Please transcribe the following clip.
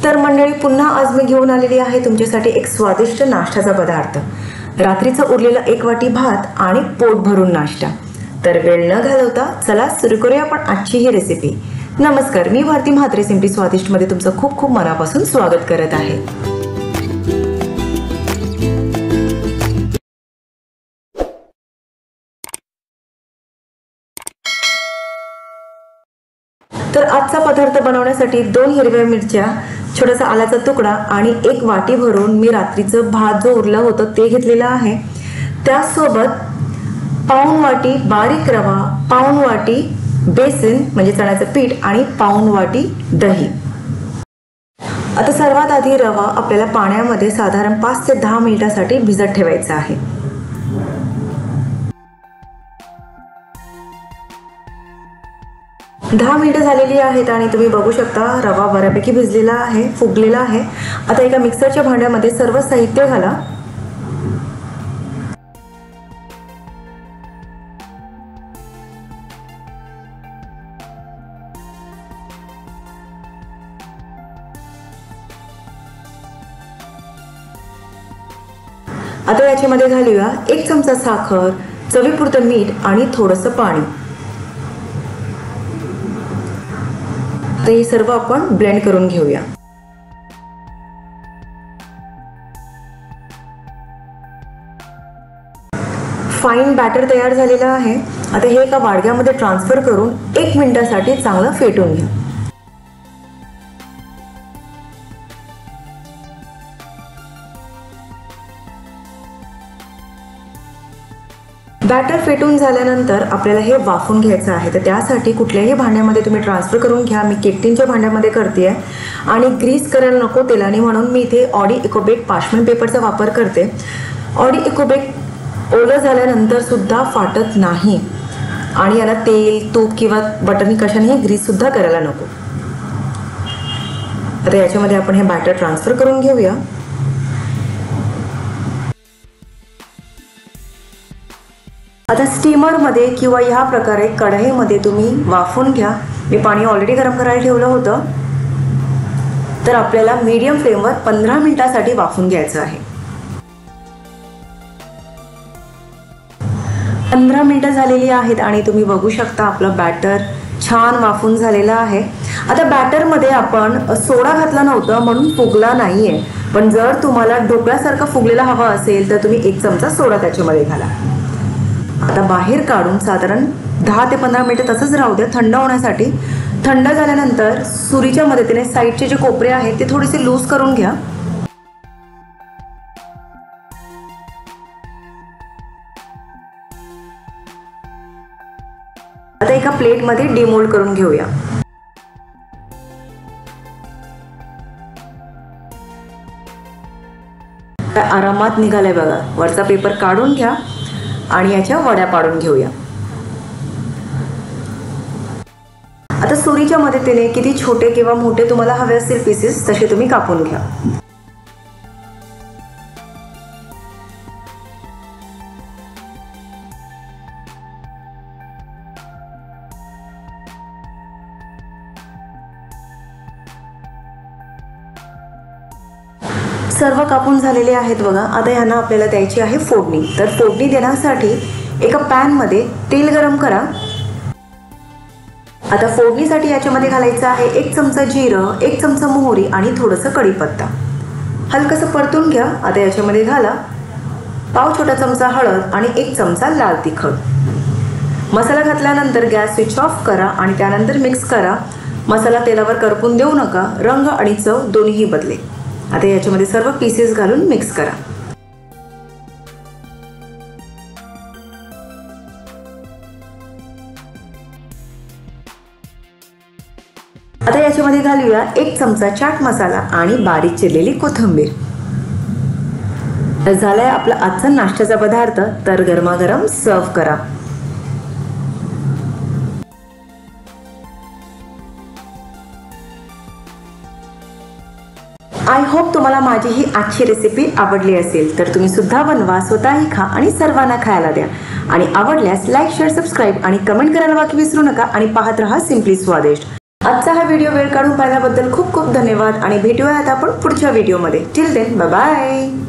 तर मंडळी, पुन्हा आज मी घेऊन आलेली आहे तुमच्यासाठी एक स्वादिष्ट नाश्त्याचा पदार्थ. रात्रीचं उरलेलं एक वाटी भात आणि पोट भरून नाश्ता. तर वेळ न घालवता चला सुरू करूया आपण आजची ही रेसिपी. नमस्कार, मी भारती म्हात्रे सिम्पली स्वादिष्ट मध्ये तुमचं खूप खूप मनापासून स्वागत करत आहे. तर आजचा पदार्थ बनवण्यासाठी 2 हिरव्या मिरच्या, छोटासा आल्याचा तुकडा आणि 1 वाटी भरून मी रात्रीचं भात जो उरला होतं ते घेतलेला आहे. त्यासोबत पाऊण वाटी बारीक रवा, पाऊण वाटी बेसन म्हणजे चण्याचं पीठ आणि पाऊण वाटी दही. आता सर्वात आधी रवा आपल्याला पाण्यामध्ये साधारण 5 ते 10 मिनिटांसाठी भिजत ठेवायचा आहे. दहा मिनिटं झालेली आहेत आणि तुम्ही बघू शकता रवा बऱ्यापैकी भिजलेला आहे, फुगलेला आहे. आता एका मिक्सरच्या भांड्यामध्ये सर्व साहित्य घाला. आता याच्यामध्ये घालूया 1 चमचा साखर, चवीपुरतं मीठ आणि थोडंसं पाणी. तर हे सर्व आपण ब्लेंड करून घेऊया. फाईन बॅटर तयार झालेला आहे. आता हे एका वाडग्यामध्ये ट्रान्सफर करून 1 मिनिटासाठी चांगलं फेटून घ्या. बॅटर फेटून झाल्यानंतर आपल्याला हे वाफून घ्यायचं आहे. तर त्यासाठी कुठल्याही भांड्यामध्ये तुम्ही ट्रान्सफर करून घ्या. मी केकटीनच्या भांड्यामध्ये करते आहे आणि ग्रीस करायला नको तेलाने, म्हणून मी इथे ऑडी इकोबेक पार्चमेंट पेपरचा वापर करते. ऑडी इकोबेक ओलं झाल्यानंतर सुद्धा फाटत नाही आणि याला तेल, तूप किंवा बटरनी कशानेही ग्रीस सुद्धा करायला नको. आता याच्यामध्ये आपण हे बॅटर ट्रान्सफर करून घेऊया. आता स्टीमरमध्ये किंवा ह्या प्रकारे कढईमध्ये तुम्ही वाफून घ्या. मी पाणी ऑलरेडी गरम करायला ठेवलं होतं. तर आपल्याला मीडियम फ्लेमवर 15 मिनिटांसाठी वाफून घ्यायचं आहे. 15 मिनिटं झालेली आहेत आणि तुम्ही बघू शकता आपलं बॅटर छान वाफून झालेलं आहे. आता बॅटरमध्ये आपण सोडा घातला नव्हता म्हणून फुगला नाहीये, पण जर तुम्हाला ढोकळ्यासारखा फुगलेला हवा असेल तर तुम्ही 1 चमचा सोडा त्याच्यामध्ये घाला. आता बाहेर काढून साधारण 10 ते 15 मिनिटं तसंच राहू द्या थंड होण्यासाठी. थंड झाल्यानंतर सुरीच्या मदतीने साईडचे जे कोपरे आहेत ते थोडेसे लूज करून घ्या. आता एका प्लेटमध्ये डिमोल्ड करून घेऊया. आरामात निघालाय बघा. वरचा पेपर काढून घ्या आणि याच्या वड्या पाडून घेऊया. आता सुरीच्या मदतीने किती छोटे किंवा मोठे तुम्हाला हवे असतील पीसेस तसे तुम्ही कापून घ्या. सर्व कापून झालेले आहेत बघा. आता ह्यांना आपल्याला द्यायची आहे फोडणी. तर फोडणी देण्यासाठी एका पॅनमध्ये तेल गरम करा. आता फोडणीसाठी याच्यामध्ये घालायचं आहे 1 चमचा जिरं, 1 चमचा मोहरी आणि थोडंसं कढीपत्ता. हलकंसं परतून घ्या. आता याच्यामध्ये घाला पाव छोटा चमचा हळद आणि 1 चमचा लाल तिखट. मसाला घातल्यानंतर गॅस स्विच ऑफ करा आणि त्यानंतर मिक्स करा. मसाला तेलावर करपून देऊ नका, रंग आणि चव दोन्हीही बदले. आता याच्यामध्ये सर्व पीसेस घालून मिक्स करा. आता याच्यामध्ये घालूया 1 चमचा चाट मसाला आणि बारीक चिरलेली कोथिंबीर. झालाय आपला आजचा नाश्त्याचा पदार्थ. तर गरमागरम सर्व करा. आय होप तुम्हाला माझी ही आजची रेसिपी आवडली असेल. तर तुम्ही सुद्धा बनवा, स्वतःही खा आणि सर्वांना खायला द्या. आणि आवडल्यास लाईक, शेअर, सबस्क्राईब आणि कमेंट करायला बाकी विसरू नका. आणि पाहत रहा सिम्पली स्वादिष्ट. आजचा हा व्हिडिओ वेळ काढून पाहिल्याबद्दल खूप खूप धन्यवाद आणि भेटूयात आपण पुढच्या व्हिडिओमध्ये. Till then bye bye.